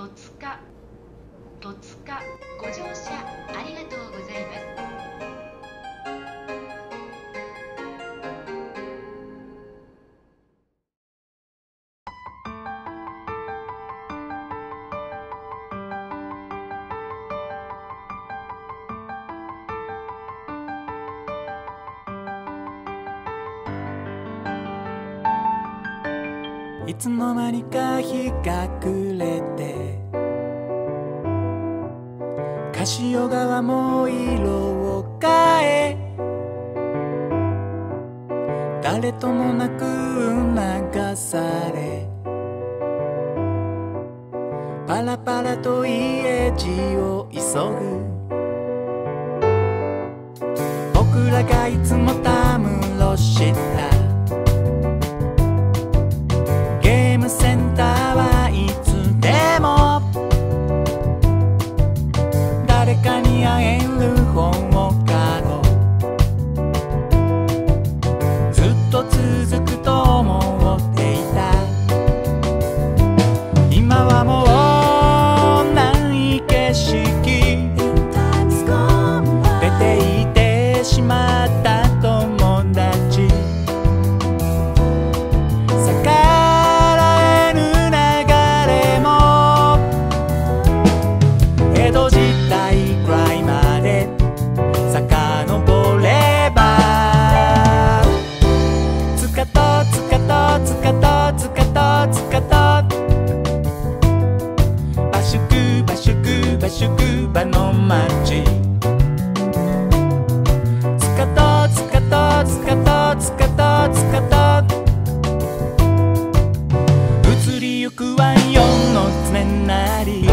戸塚ご乗車ありがとうございます。 いつの間にか日が暮れてカシオ川も色を変え誰ともなく流されパラパラと家路を急ぐ僕らがいつもたむろしたゲームセンターはいつでも誰かに会える本をかごずっと続くと思っていた。今はもうない景色出ていってしまった友達バシュクバの街つかとつかとつかとつかとつかと移りゆくワインの常なり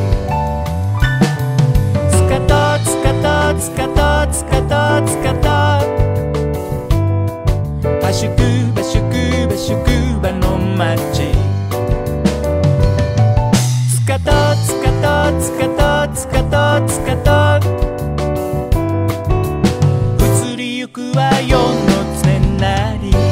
つかとつかとつかとつかとつかとバシュクバシュクバシュクバの街つかとつかとつかとつかとつかと移りゆくは世の常なり